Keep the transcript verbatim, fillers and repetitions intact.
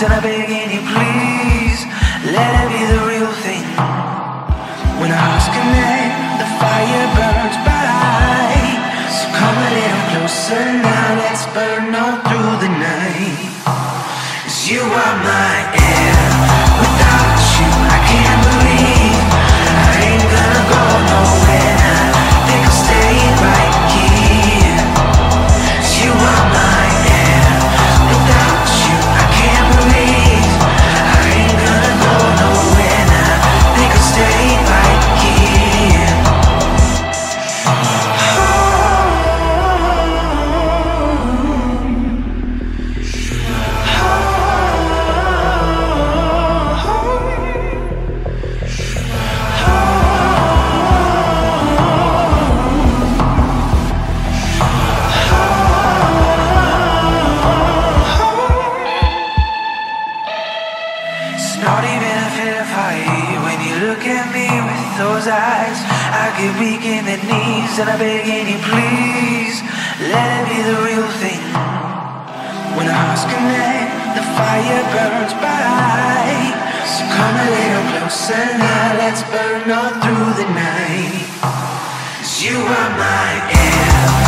and I'm begging you, please let it be the real thing. When our hearts connect, the fire burns bright. So come a little closer now, let's burn all through the night. 'Cause you are my air. Without you, I can't believe I ain't gonna go nowhere. I think I'll stay right here. 'Cause you are my air. Without you, I can't believe I ain't gonna go nowhere. I think I'll stay right here. It's not even a fair fight when you look at me with those eyes. I get weak in the knees and I'm begging you, please let it be the real thing. When our hearts connect, the fire burns bright. So come a little closer now, let's burn all through the night. 'Cause you are my air.